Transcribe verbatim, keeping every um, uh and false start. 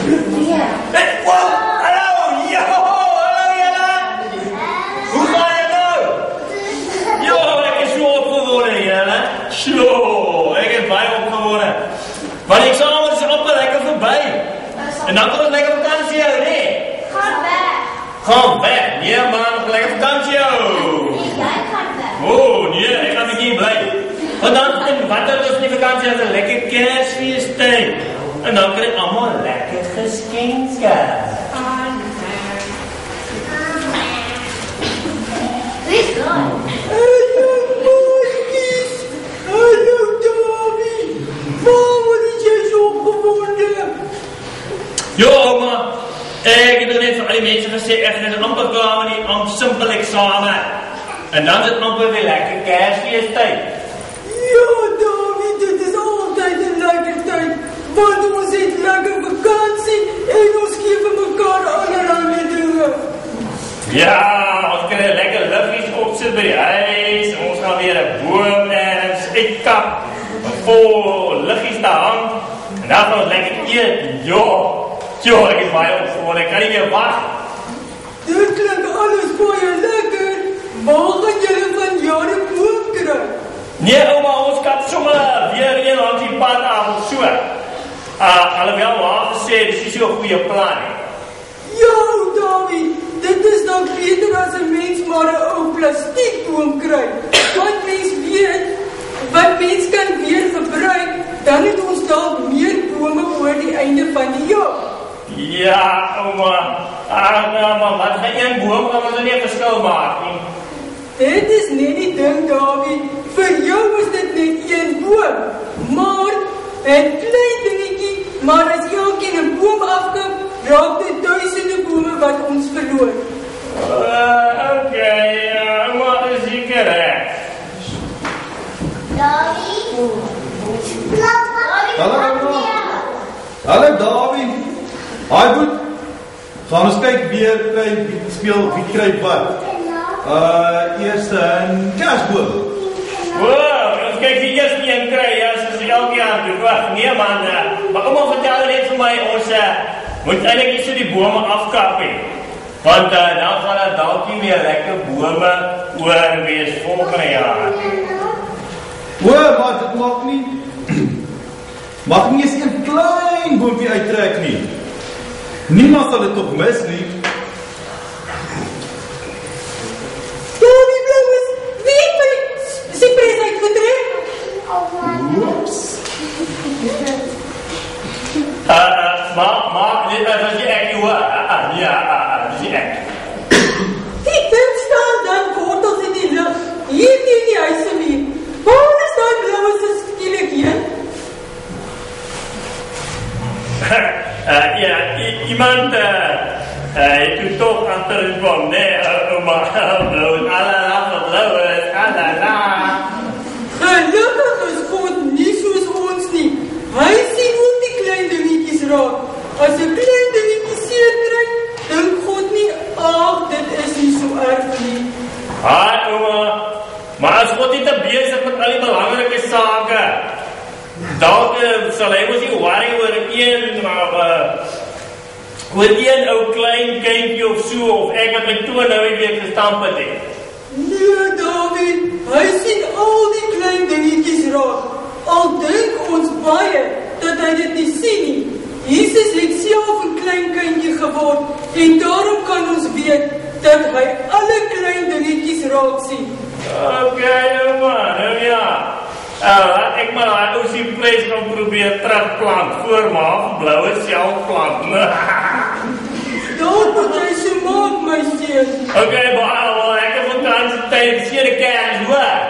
Hey, wow, hallo, yo, hallo julle. Hoe gaan het nou? Jo, ek is so opgewonde julle. Sjo, ek is baie opgewonde. Want die examen is amper lekker verby. En dan kan ons lekker vakansie hou, nee? Gaan weg. Gaan weg? Nee man, ons lekker vakansie hou. Nee, jy gaan weg. Oh, nee, ek gaan met hier bly. Want dan, wat het ons in die vakansie as 'n lekker Kersfeestyd? En dan kry almal lekker geskenke. Ah, nee. Dis goed. Hallo boetjies. Hallo Tommy. Waarom is jy so opgewonde? Jo, ouma, ek het net vir al die mense gesê, ek is amper klaar met die amper simpel eksamen. En dan is het amper weer lekker Kersfeestyd. Ja, Tommy, dit is altyd 'n lekker tyd. Want ons het lekker vakansie en ons gee vir mekaar allerlei dinge. Ja, ons kan lekker liggies opsit by die huis. En ons gaan weer 'n boom ergens uitkap. Vol liggies te hang. En dan gaan ons lekker eet. Jo, jo, ek is baie opgewonde. Ek kan nie meer wag. Dit klink alles baie lekker. Waar gaan julle van jare boom kry? Nee, ouma, ons kap sommer weer een langs die pad af of so. Uh, alhoewel maar gesê, dis nie so 'n goeie plan nie. Ja, Tommy, dit is dan beter as 'n mens maar 'n ou plastiekboom kry. Wat mens weet, wat mens kan weer gebruik, dan het ons dalk meer bome oor die einde van die jaar. Ja, ouma. Ah, nou, maar wat gaan een boom kan ons nie 'n verskil maak nie. Dit is net die ding, Tommy. Vir jou is dit net een boom. Maar 'n klein dingetjie, maar as elkeen 'n boom afkap, raak dit duisende bome wat ons verloor. Uh, okay, uh, maar is seker reg. Davie? Hallo, Emma. Hallo, Davie. Haai, goed. Gaan ons kyk weer, kry, speel, wie kry wat. Uh, eerst een kerstboom. Wow, ons kyk die eerste een kry, ja, soos ek elke jaar doen. Wacht, nee man, uh, maar kom maar vertel net vir my, ons uh, moet eintlik nie so die bome afkap he. Want uh, dan gaan daar dalk nie meer lekker bome oor wees volgende jaar. O, maar dit maak nie, mag nie eens een klein boompie uittrek nie. Niemand sal dit toch mis nie. Tommy Blauwes, wie het my sy pres uitgetrek? Oeps. Uh, uh, maar, maar, dit uh, is nie ek nie hoor. Uh, uh, ja, uh, uh, dit is nie ek. Die ding staan dan wortels in die lucht, hier teen die huise mee. Waar is daar Blauwes as skielik heen? uh, ja, iemand uh, uh, het u toch achtergekom, nee, uh, maar blauw, alala, blauw, alala. Gelukkig is God nie soos ons nie. Hy sien ook die klein dingetjies raak. As 'n klein dingetjie seer kry, dink God nie, ag, dit is nie so erg nie. Haai, ouma, maar as God nie te besig met al die belangrike sake, dalk uh, sal hy ons nie worry oor een, maar uh, oor een ou klein kindjie of so, of ek wat my toon nou nie weer gestamp het het. Nee, David, hy sien al die klein dingetjies raak. Al dink ons baie dat hy dit nie sien nie. Jesus het self 'n klein kindjie geword en daarom kan ons weet dat hy alle klein dingetjies raak sien. Okay, ouma, nou ja. Uh, laat ek maar daai ou sien ples gaan probeer terugplant voor maar bloue self plant. Daar moet jy so maak, my seun. Okay, baie wel, ek het vakansie tyd, seere kers, hoor.